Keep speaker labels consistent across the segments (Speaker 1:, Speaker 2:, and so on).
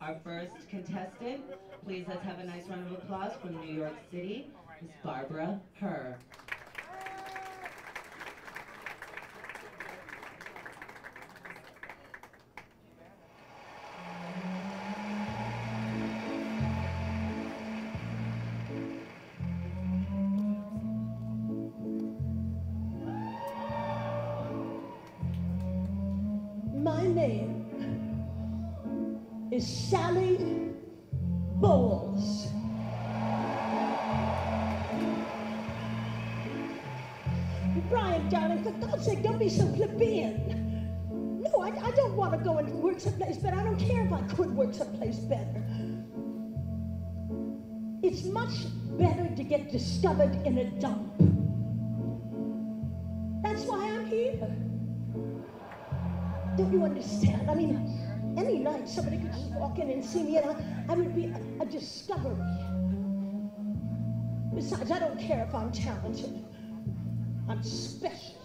Speaker 1: Our first contestant, please let's have a nice round of applause from New York City, Miss Barbara Herr.
Speaker 2: My name is Sally Bowles. Brian, darling, for God's sake, don't be so plebeian. No, I don't want to go and work someplace better. I don't care if I could work someplace better. It's much better to get discovered in a dump. That's why I'm here. Don't you understand? I mean, any night somebody could just walk in and see me and I would be a discovery. Besides, I don't care if I'm talented. I'm special.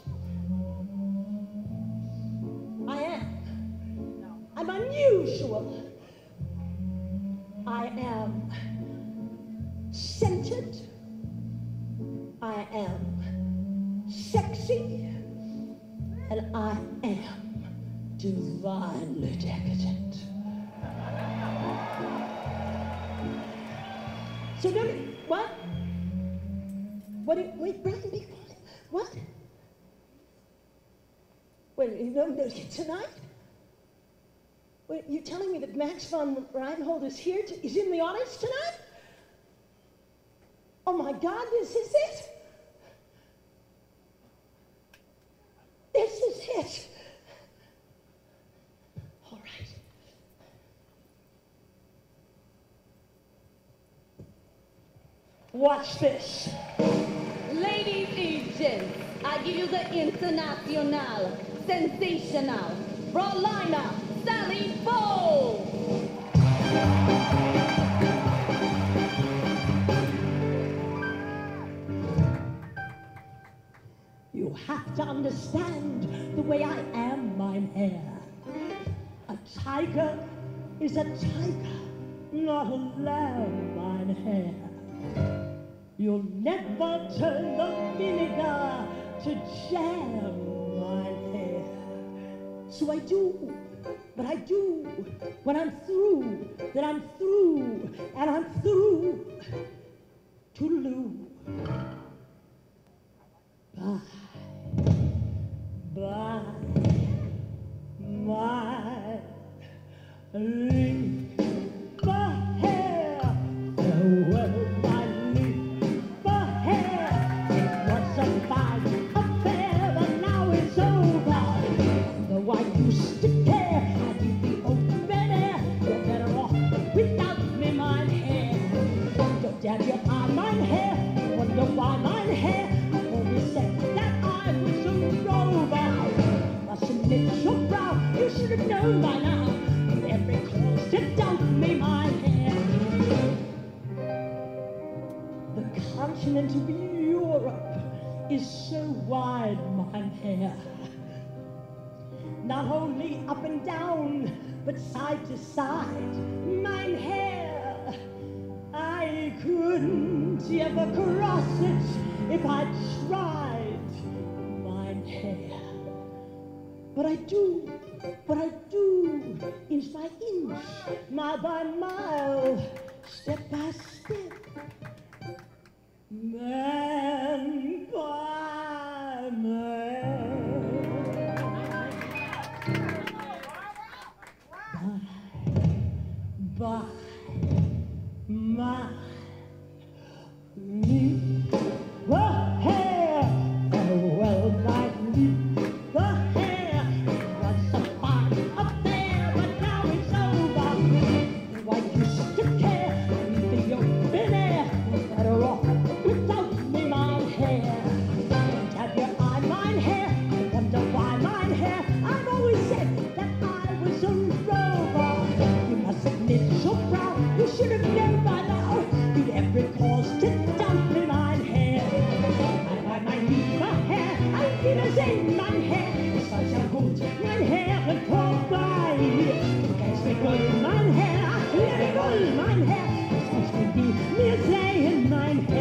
Speaker 2: I am. I'm unusual. I am scented. I am sexy. And I am divinely decadent. So don't you, what? Wait, Brian, be quiet. What? Wait, no, tonight? Wait, you're telling me that Max von Reinhold is here? He's in the audience tonight? Oh my God, this is it? This is it. All right. Watch this.
Speaker 3: Ladies and gents, I give you the international, sensational, Brolina, Sally Bowles.
Speaker 2: You have to understand the way I am, mein Herr. A tiger is a tiger, not a lamb, mein Herr. You'll never turn the vinegar to jam, mein Herr. So I do, but I do. When I'm through, then I'm through, and I'm through. Toodaloo. Bye. Bye. My leaf hair. Farewell, my leaf hair. It was a fine affair, but now it's over. Though I used to care, I did the open air. You're better off without me, mein Herr. Don't dab your eye, mein Herr. Wonder why, mein Herr. I always said that I was a rover. Mustn't knit your brow. You should have known by now. With every cause to doubt me, mein Herr. The continent of Europe is so wide, mein Herr. Not only up and down, but side to side, mein Herr. I couldn't ever cross it if I tried, mein Herr. But I do, inch by inch, mile by mile, step by step, man by man. By my leaf hair, well, my leaf hair was a fine affair, but now it's over. Why used to care? Leave the open air. Better off without me, mein Herr. Don't have your eye, mein Herr. I wonder why, mein Herr. I've always said that I was a rover. You must admit your brow. You should have known by now. mein Herz, es möchte die mir sehen, mein Herz.